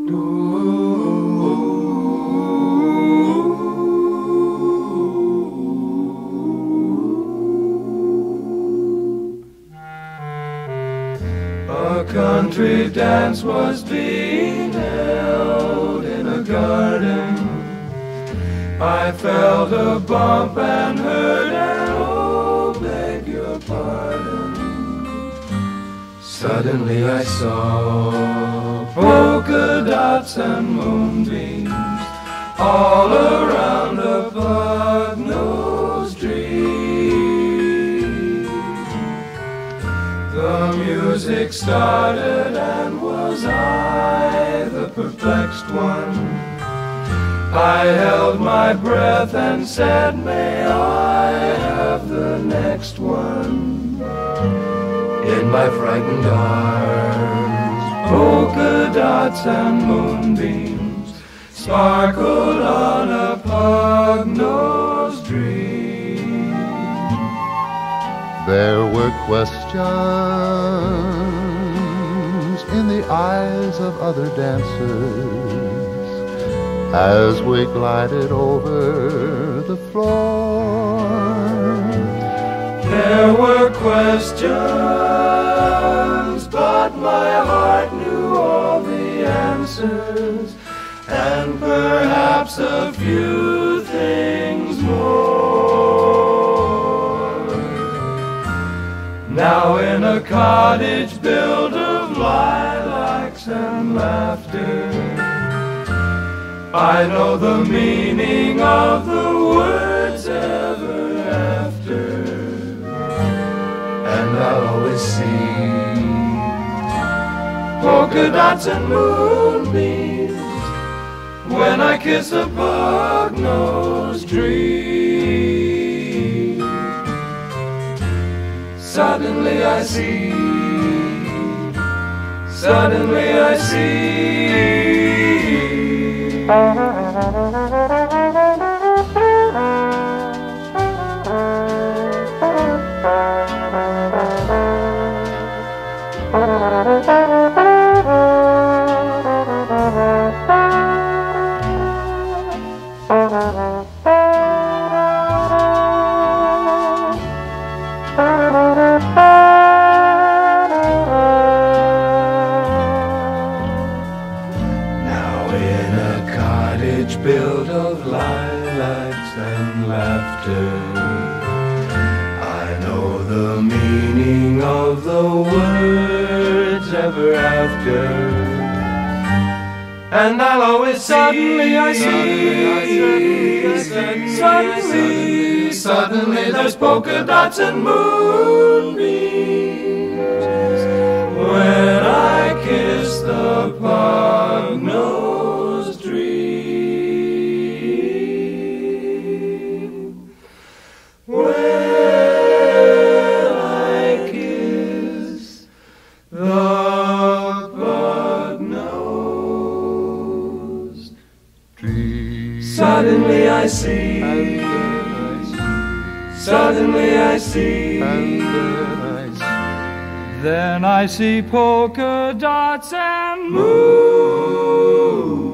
A country dance was being held in a garden. I felt a bump and heard an "oh, beg your pardon." Suddenly I saw polka dots and moonbeams all around a pug-nosed tree. The music started and was I the perplexed one? I held my breath and said, "May I have the next one?" In my frightened arms, polka dots and moonbeams sparkled on a pug-nosed dream. There were questions in the eyes of other dancers as we glided over the floor. There were questions, but my heart knew all the answers, and perhaps a few things more. Now in a cottage built of lilacs and laughter, I know the meaning of the words ever after, and I'll always see polka dots and moonbeams when I kiss a pug-nosed tree. Suddenly I see, suddenly I see. Built of lilacs and laughter, I know the meaning of the words ever after, and I'll always suddenly I see, suddenly there's polka dots and moonbeams when I kiss the pug-nosed tree. Suddenly I see, suddenly I see, then I see polka dots and moon.